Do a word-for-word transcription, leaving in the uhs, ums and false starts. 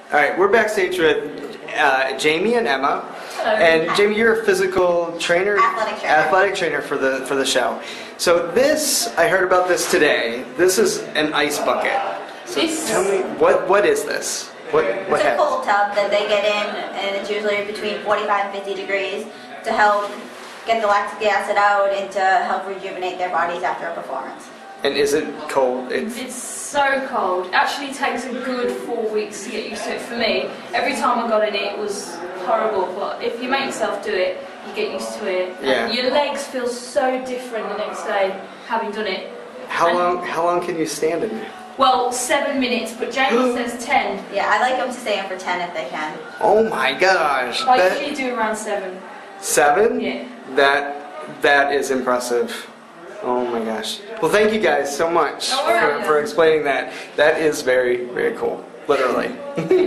All right, we're backstage with uh, Jamie and Emma. Hello. And Jamie, you're a physical trainer, athletic trainer, athletic trainer for the for the show. So this, I heard about this today. This is an ice bucket. So this tell me, what what is this? What what It's a happens? cold tub that they get in, and it's usually between forty-five and fifty degrees to help get the lactic acid out and to help rejuvenate their bodies after a performance. And is it cold? It's, It's so cold. It actually takes a good four weeks to get used to it. For me, every time I got in it, it was horrible. But if you make yourself do it, you get used to it. Yeah. And your legs feel so different the next day having done it. how and, long how long can you stand in there? Well, seven minutes, but Jamie says ten. Yeah, I like them to stay in for ten if they can. Oh my gosh! I That- usually do around seven. Seven? Yeah. That that is impressive. Oh my gosh. Well, thank you guys so much No for, worries. for explaining that. That is very, very cool. Literally.